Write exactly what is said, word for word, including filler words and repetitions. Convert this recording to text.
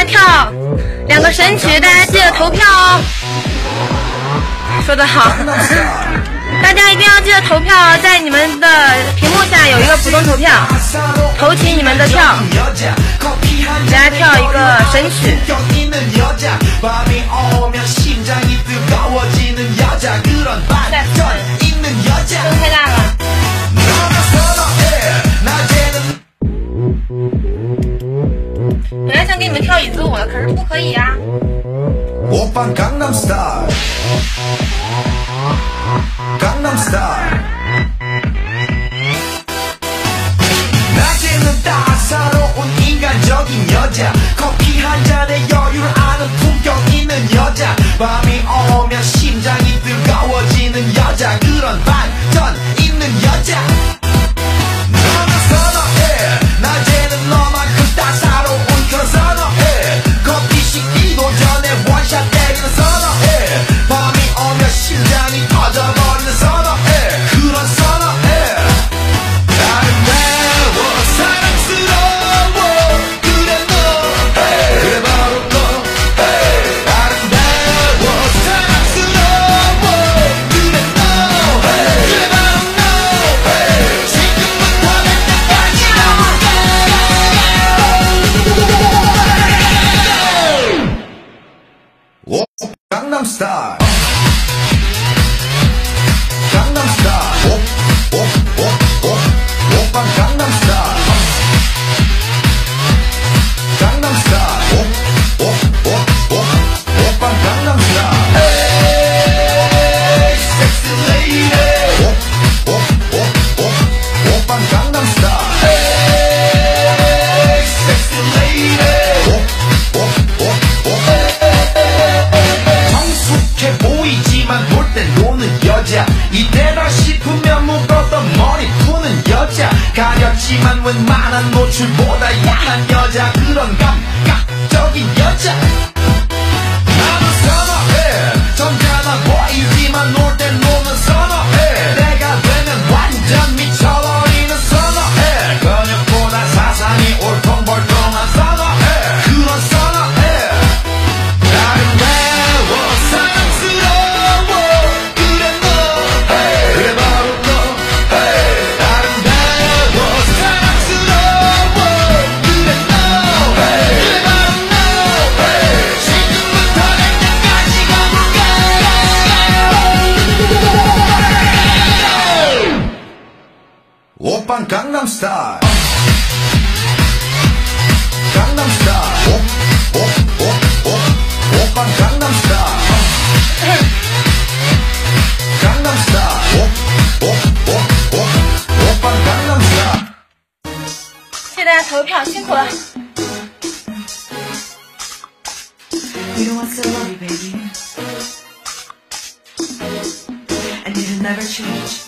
在跳两个神曲，大家记得投票哦。说得好，大家一定要记得投票哦，在你们的屏幕下有一个普通投票，投起你们的票，大家跳一个神曲。声太大了。本来想给你们跳椅子舞的，可是不可以呀、啊。 Gangnam Style. Gangnam Style. Oh, oh, oh, oh. Oppa Gangnam Style. Gangnam Style. Oh, oh, oh, oh. Oppa Gangnam Style. Hey, sexy lady. Oh, oh, oh, oh. Oppa Gangnam Style. Hey, sexy lady. Oh, oh, oh, oh. 보이지만 놀 땐 노는 여자 이때다 싶으면 묶었던 머리 푸는 여자 가렸지만 웬만한 노출보다 야한 여자 그런 감각적인 여자 나는 선어해 점잖아 보이지만 놀 땐 노는 선어해 내가 되면 완전 미쳐버리는 선어해 근육보다 사상이 올통벌통한 선어해 그런 선어해 Oppa Gangnam Style. Gangnam Style. Oh, oh, oh, oh. Oppa Gangnam Style. Gangnam Style. Oh, oh, oh, oh. Oppa Gangnam Style. 谢谢大家投票，辛苦了。 You know what's so lovely, baby? And it'll never change.